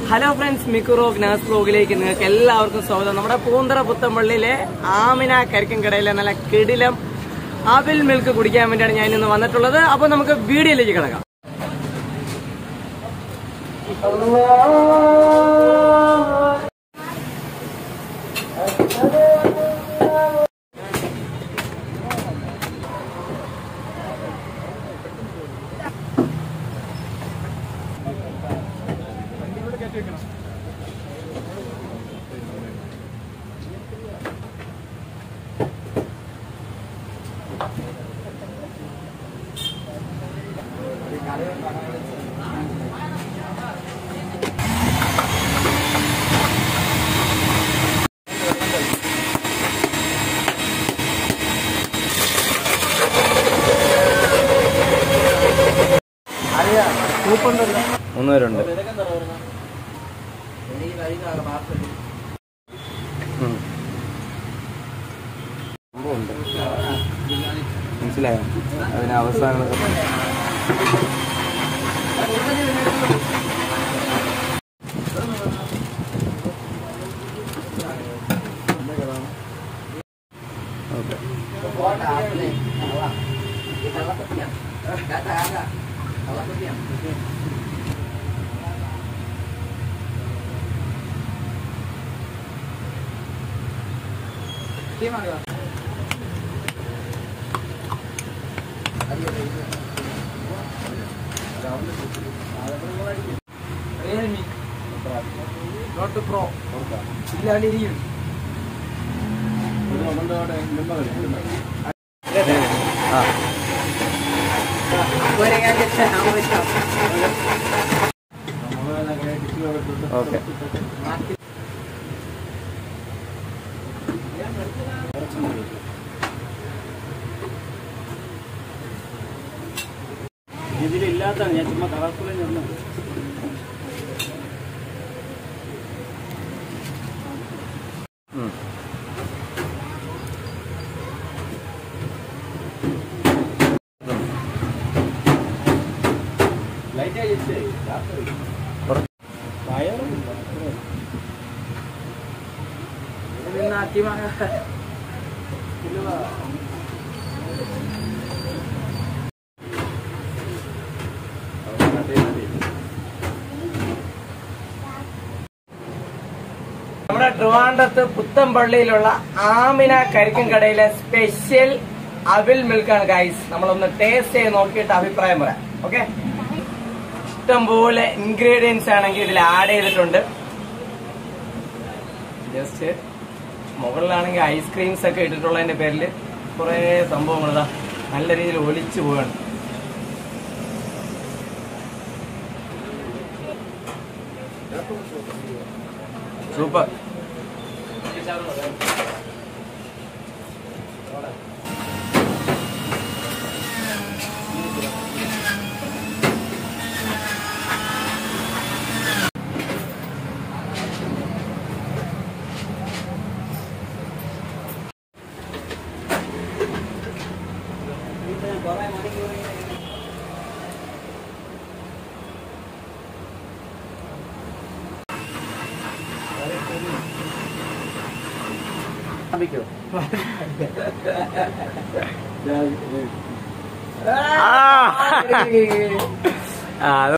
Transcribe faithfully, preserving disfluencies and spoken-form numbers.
Hello friends, മിക്കുറോ ഗ്നാസ് ബ്ലോഗിലേക്ക് നിങ്ങൾക്ക് എല്ലാവർക്കും സ്വാഗതം. നമ്മുടെ പൂന്തറ പുത്തമ്പള്ളിയിലെ ആമിന കരിക്കും കടയിലെ നല്ല കിടിലം ആപ്പിൾ മിൽക്ക് കുടിക്കാൻ വേണ്ടിയാണ് ഞാൻ ഇന്ന് വന്നിട്ടുള്ളത്. അപ്പൊ നമുക്ക് വീഡിയോയിലേക്ക് കിടക്കാം. മൂന്ന് പേരുണ്ട്. മനസ്സിലായോ? അതിന് അവസാനം റിയൽമി നോട്ട് പ്രോ ഇല്ലാണ്ടിരിക്കും. ഓക്കെ, ഇതിലില്ലാത്താണ് ഞാൻ ചുമ്മാ കളർഫുൾ നിർന്നത്. നമ്മുടെ ട്രിവാൻഡ്രത്ത് പുത്തമ്പള്ളിയിലുള്ള ആമിന കരിക്കും കടയിലെ സ്പെഷ്യൽ അവിൽ മിൽക്കാണ് ഗൈസ്. നമ്മളൊന്ന് ടേസ്റ്റ് ചെയ്ത് നോക്കിയിട്ട് അഭിപ്രായം പറയാം. ഓക്കെ, ഇഷ്ടംപോലെ ഇൻഗ്രീഡിയൻസ് ആണെങ്കിൽ ഇതിൽ ആഡ് ചെയ്തിട്ടുണ്ട്. ജസ്റ്റ് മുകളിലാണെങ്കിൽ ഐസ്ക്രീംസ് ഒക്കെ ഇട്ടിട്ടുള്ളതിന്റെ പേരിൽ കുറെ സംഭവങ്ങൾ ഇതാ നല്ല രീതിയിൽ ഒലിച്ചു പോവാണ്. സൂപ്പർ. ആ